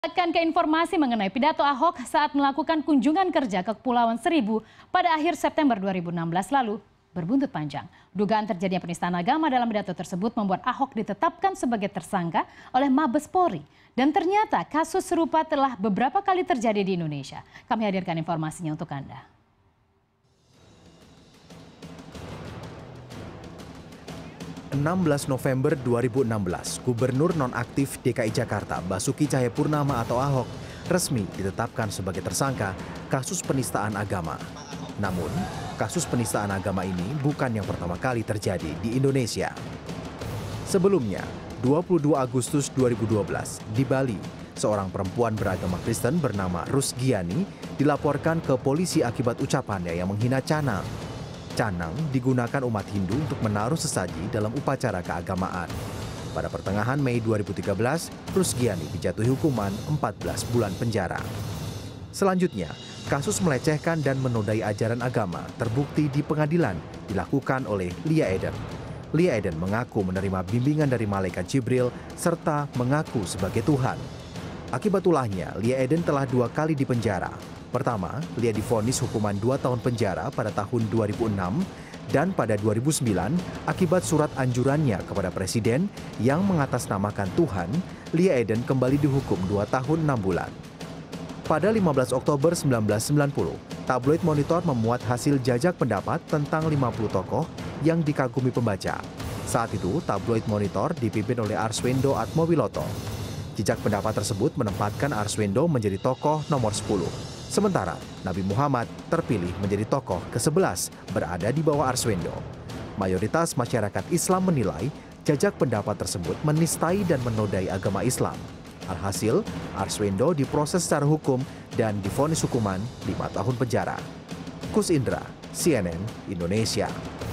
Akan ke informasi mengenai pidato Ahok saat melakukan kunjungan kerja ke Kepulauan Seribu pada akhir September 2016 lalu berbuntut panjang. Dugaan terjadinya penistaan agama dalam pidato tersebut membuat Ahok ditetapkan sebagai tersangka oleh Mabes Polri. Dan ternyata kasus serupa telah beberapa kali terjadi di Indonesia. Kami hadirkan informasinya untuk Anda. 16 November 2016, Gubernur nonaktif DKI Jakarta Basuki Cahayapurnama atau Ahok resmi ditetapkan sebagai tersangka kasus penistaan agama. Namun, kasus penistaan agama ini bukan yang pertama kali terjadi di Indonesia. Sebelumnya, 22 Agustus 2012, di Bali, seorang perempuan beragama Kristen bernama Rusgiani dilaporkan ke polisi akibat ucapannya yang menghina canang. Canang digunakan umat Hindu untuk menaruh sesaji dalam upacara keagamaan. Pada pertengahan Mei 2013, Rusgiani dijatuhi hukuman 14 bulan penjara. Selanjutnya, kasus melecehkan dan menodai ajaran agama terbukti di pengadilan dilakukan oleh Lia Eden. Lia Eden mengaku menerima bimbingan dari malaikat Jibril serta mengaku sebagai Tuhan. Akibat ulahnya, Lia Eden telah 2 kali dipenjara. Pertama, Lia divonis hukuman 2 tahun penjara pada tahun 2006 dan pada 2009 akibat surat anjurannya kepada Presiden yang mengatasnamakan Tuhan, Lia Eden kembali dihukum 2 tahun 6 bulan. Pada 15 Oktober 1990, tabloid Monitor memuat hasil jajak pendapat tentang 50 tokoh yang dikagumi pembaca. Saat itu, tabloid Monitor dipimpin oleh Arswendo Atmowiloto. Jejak pendapat tersebut menempatkan Arswendo menjadi tokoh nomor 10. Sementara Nabi Muhammad terpilih menjadi tokoh ke-11 berada di bawah Arswendo. Mayoritas masyarakat Islam menilai jajak pendapat tersebut menistai dan menodai agama Islam. Alhasil, Arswendo diproses secara hukum dan divonis hukuman 5 tahun penjara. Kus Indra, CNN Indonesia.